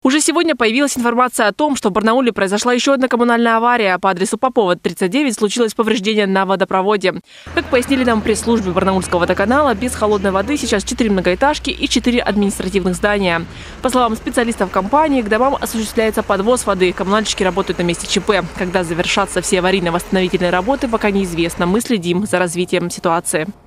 Уже сегодня появилась информация о том, что в Барнауле произошла еще одна коммунальная авария. По адресу Попова, 39, случилось повреждение на водопроводе. Как пояснили нам пресс-службе Барнаульского водоканала, без холодной воды сейчас 4 многоэтажки и 4 административных здания. По словам специалистов компании, к домам осуществляется подвоз воды. Коммунальщики работают на месте ЧП. Когда завершатся все аварийно-восстановительные работы, пока неизвестно. Мы следим за развитием ситуации.